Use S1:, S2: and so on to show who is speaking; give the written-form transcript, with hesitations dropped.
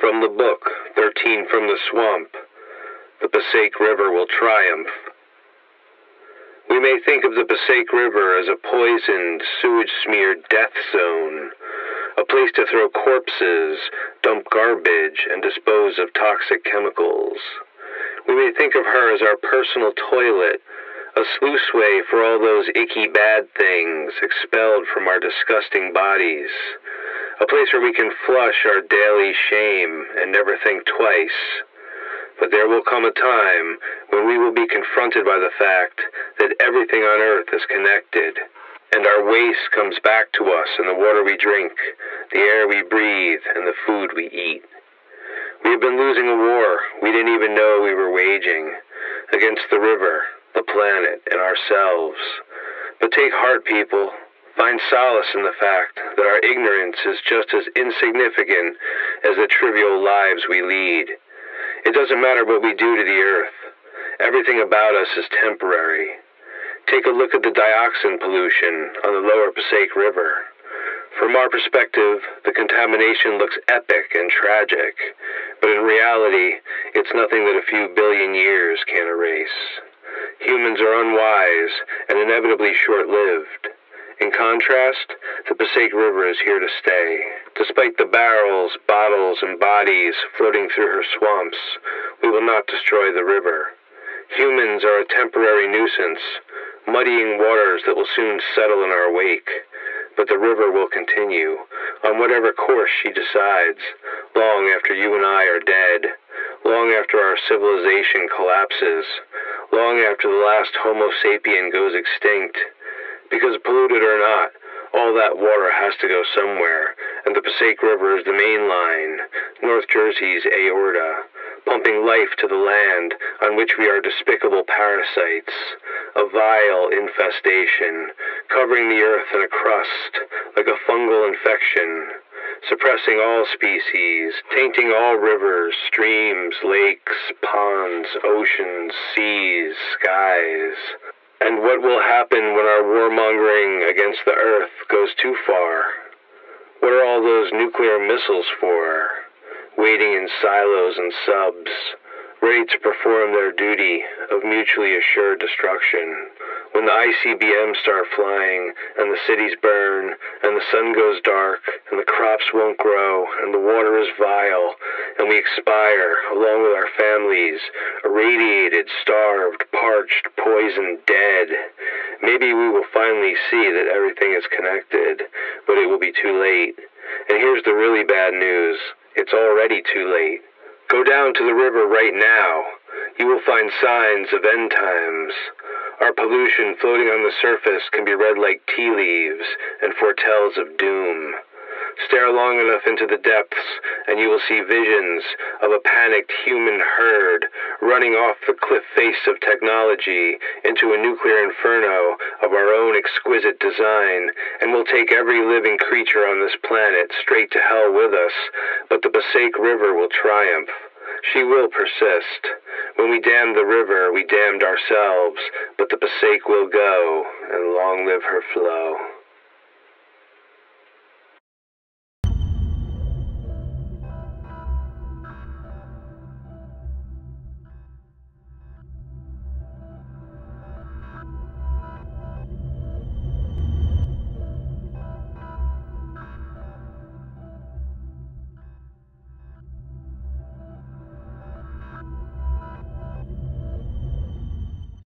S1: From the book, 13 from the Swamp, the Passaic River will triumph. We may think of the Passaic River as a poisoned, sewage-smeared death zone, a place to throw corpses, dump garbage, and dispose of toxic chemicals. We may think of her as our personal toilet, a sluiceway for all those icky bad things expelled from our disgusting bodies, a place where we can flush our daily shame and never think twice. But there will come a time when we will be confronted by the fact that everything on earth is connected, and our waste comes back to us in the water we drink, the air we breathe, and the food we eat. We have been losing a war we didn't even know we were waging against the river, the planet, and ourselves. But take heart, people. Find solace in the fact that our ignorance is just as insignificant as the trivial lives we lead. It doesn't matter what we do to the earth. Everything about us is temporary. Take a look at the dioxin pollution on the lower Passaic River. From our perspective, the contamination looks epic and tragic, but in reality, it's nothing that a few billion years can erase. Humans are unwise and inevitably short-lived. In contrast, the Passaic River is here to stay. Despite the barrels, bottles, and bodies floating through her swamps, we will not destroy the river. Humans are a temporary nuisance, muddying waters that will soon settle in our wake. But the river will continue, on whatever course she decides, long after you and I are dead, long after our civilization collapses, long after the last Homo sapien goes extinct. Because polluted or not, all that water has to go somewhere, and the Passaic River is the main line, North Jersey's aorta, pumping life to the land on which we are despicable parasites, a vile infestation, covering the earth in a crust like a fungal infection, suppressing all species, tainting all rivers, streams, lakes, ponds, oceans, seas, skies. And what will happen when our warmongering against the earth goes too far? What are all those nuclear missiles for? Waiting in silos and subs, ready to perform their duty of mutually assured destruction. When the ICBMs start flying, and the cities burn, and the sun goes dark, and the crops won't grow, and the water is vile, and we expire, along with our families, irradiated, starved, parched, poisoned, dead. Maybe we will finally see that everything is connected, but it will be too late. And here's the really bad news. It's already too late. Go down to the river right now. You will find signs of end times. Our pollution floating on the surface can be read like tea leaves and foretells of doom. Stare long enough into the depths, and you will see visions of a panicked human herd running off the cliff face of technology into a nuclear inferno of our own exquisite design, and will take every living creature on this planet straight to hell with us, but the Passaic River will triumph. She will persist. When we damned the river, we damned ourselves, but the Passaic will go, and long live her flow.